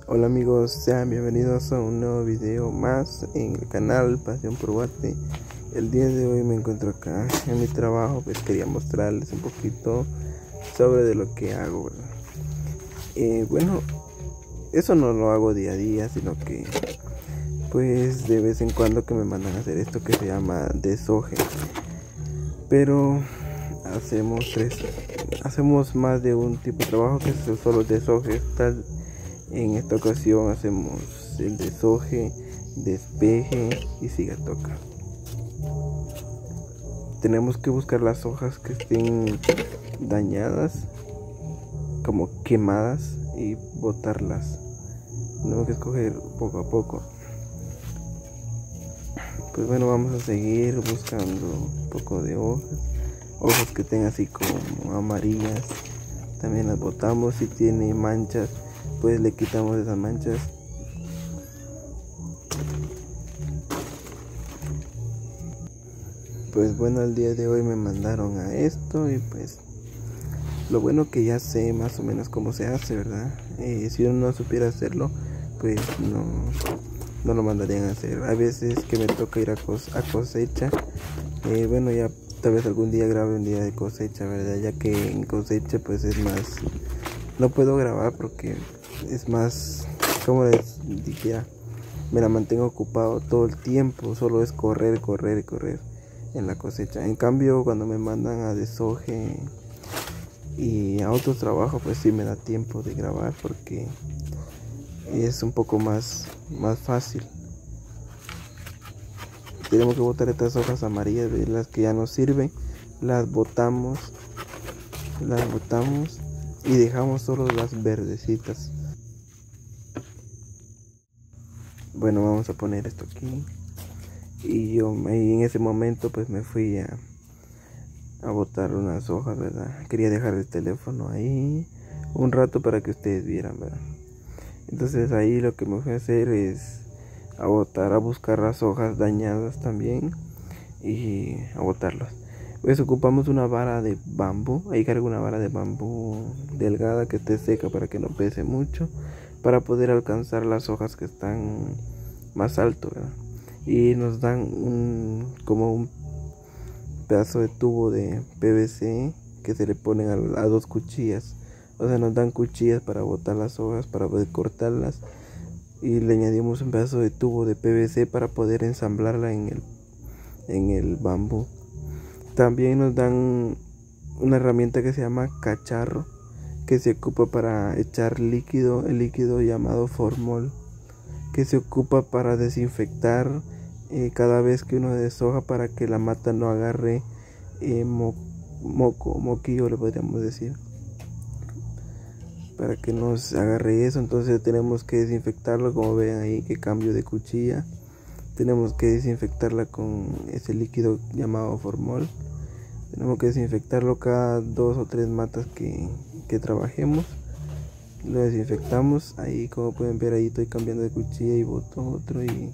Hola amigos, sean bienvenidos a un nuevo video más en el canal Pasión por Guate. El día de hoy me encuentro acá en mi trabajo, pues quería mostrarles un poquito sobre de lo que hago, ¿verdad? Bueno, eso no lo hago día a día, sino que pues de vez en cuando que me mandan a hacer esto que se llama deshoje. Pero hacemos más de un tipo de trabajo que es solo deshoje. En esta ocasión hacemos el deshoje, despeje y sigatoca. Tenemos que buscar las hojas que estén dañadas, como quemadas, y botarlas. Tenemos que escoger poco a poco. Pues bueno, vamos a seguir buscando un poco de hojas que tengan así como amarillas. También las botamos. Si tiene manchas, pues le quitamos esas manchas. Pues bueno, el día de hoy me mandaron a esto y pues lo bueno que ya sé más o menos cómo se hace, ¿verdad? Si uno no supiera hacerlo, pues no lo mandarían a hacer. A veces que me toca ir a cosecha, bueno, ya tal vez algún día grabe un día de cosecha, ¿verdad? Ya que en cosecha pues es más, no puedo grabar porque es más, como les dijera, me la mantengo ocupado todo el tiempo, solo es correr en la cosecha. En cambio, cuando me mandan a deshoje y a otro trabajo, pues sí me da tiempo de grabar porque es un poco más fácil. Tenemos que botar estas hojas amarillas, de las que ya no sirven, las botamos y dejamos solo las verdecitas. Bueno, vamos a poner esto aquí. Y yo en ese momento pues me fui a botar unas hojas, ¿verdad? Quería dejar el teléfono ahí un rato para que ustedes vieran, ¿verdad? Entonces ahí lo que me fui a hacer es a buscar las hojas dañadas también y a botarlas. Pues ocupamos una vara de bambú. Ahí cargo una vara de bambú delgada que esté seca para que no pese mucho, para poder alcanzar las hojas que están más alto, ¿verdad? Y nos dan como un pedazo de tubo de PVC que se le ponen a dos cuchillas. O sea, nos dan cuchillas para botar las hojas, para poder cortarlas, y le añadimos un pedazo de tubo de PVC para poder ensamblarla en el bambú. También nos dan una herramienta que se llama cacharro, que se ocupa para echar líquido, el líquido llamado formol, que se ocupa para desinfectar cada vez que uno deshoja, para que la mata no agarre moquillo, le podríamos decir, para que no se agarre eso. Entonces tenemos que desinfectarlo, como ven ahí que cambio de cuchilla. Tenemos que desinfectarla con ese líquido llamado formol. Tenemos que desinfectarlo cada 2 o 3 matas que trabajemos. Lo desinfectamos. Ahí, como pueden ver, ahí estoy cambiando de cuchilla y boto otro, y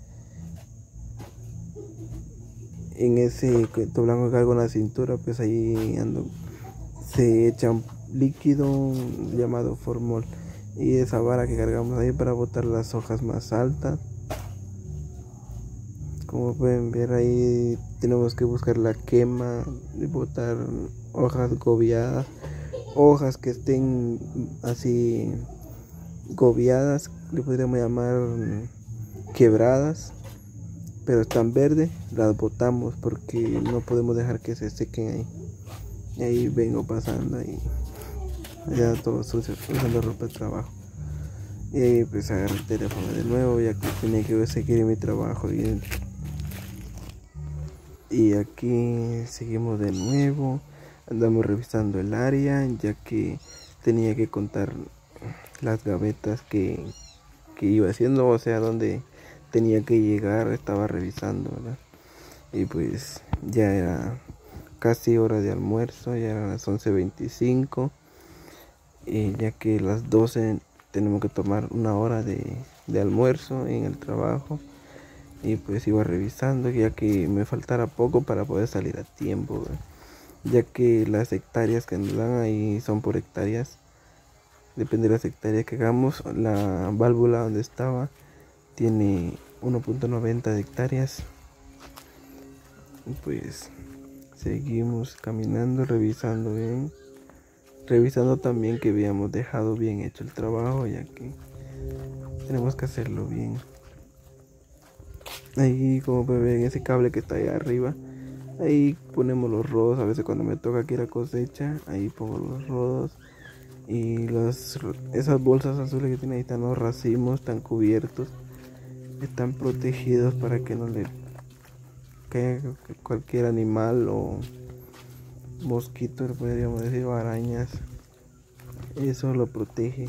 en ese cuento blanco que cargo en la cintura, pues ahí ando, se echa un líquido llamado formol, y esa vara que cargamos ahí para botar las hojas más altas. Como pueden ver, ahí tenemos que buscar la quema y botar hojas gobiadas, hojas que estén así gobiadas, le podríamos llamar quebradas, pero están verdes, las botamos porque no podemos dejar que se sequen ahí. Y ahí vengo pasando y ya todo sucio, usando ropa de trabajo. Y ahí pues agarré el teléfono de nuevo, ya que tenía que seguir en mi trabajo. Y aquí seguimos de nuevo, andamos revisando el área, ya que tenía que contar las gavetas que iba haciendo, o sea, donde tenía que llegar, estaba revisando, ¿verdad? Y pues ya era casi hora de almuerzo, ya eran las 11:25, ya que las 12 tenemos que tomar una hora de almuerzo en el trabajo. Y pues iba revisando, ya que me faltara poco para poder salir a tiempo, ¿verdad? Ya que las hectáreas que nos dan ahí son por hectáreas. depende de las hectáreas que hagamos. La válvula donde estaba tiene 1.90 de hectáreas. Y pues seguimos caminando, revisando bien, revisando también que habíamos dejado bien hecho el trabajo, ya que tenemos que hacerlo bien. Ahí, como pueden ver, en ese cable que está ahí arriba, ahí ponemos los rodos. A veces cuando me toca aquí la cosecha, ahí pongo los rodos. Y esas bolsas azules que tiene ahí están los racimos, están cubiertos, están protegidos para que no le caiga cualquier animal o mosquito, podríamos decir, o arañas. Eso lo protege.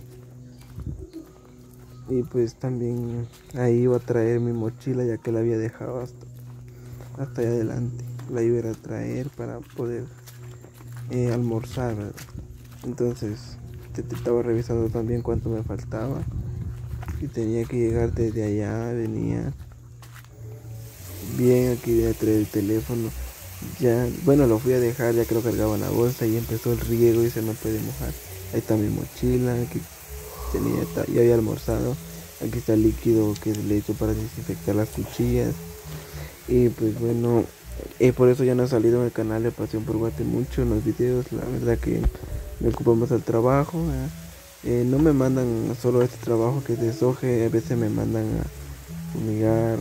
Y pues también ahí iba a traer mi mochila, ya que la había dejado hasta allá adelante. La iba a ir a traer para poder almorzar, ¿verdad? Entonces estaba revisando también cuánto me faltaba y tenía que llegar desde allá. Venía bien, aquí voy a traer el teléfono. Ya, bueno, lo fui a dejar ya que lo cargaba en la bolsa y empezó el riego y se me puede mojar. Ahí está mi mochila, aquí ya había almorzado. Aquí está el líquido que le he hecho para desinfectar las cuchillas. Y pues bueno, por eso ya no he salido en el canal de Pasión por Guate mucho en los videos. La verdad que me ocupo más del trabajo. No me mandan solo este trabajo que es de soje, a veces me mandan a fumigar,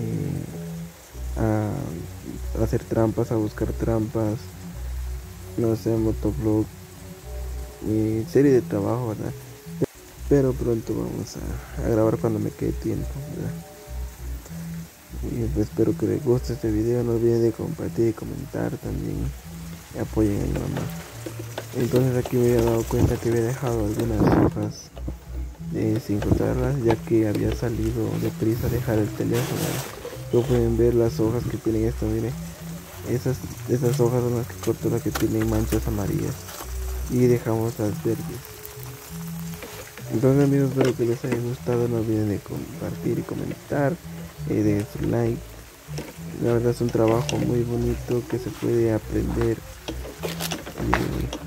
a hacer trampas, a buscar trampas, no sé, motovlog, serie de trabajo, ¿verdad? Pero pronto vamos a grabar cuando me quede tiempo, ¿verdad? Y pues espero que les guste este video. No olviden de compartir y comentar también. Y apoyen a mi mamá. Entonces aquí me había dado cuenta que había dejado algunas hojas sin cortarlas, ya que había salido deprisa a dejar el teléfono. Como pueden ver, las hojas que tienen esto, miren, esas hojas son las que corto, las que tienen manchas amarillas, y dejamos las verdes. Entonces amigos, espero que les haya gustado. No olviden de compartir y comentar, de su like. La verdad es un trabajo muy bonito que se puede aprender.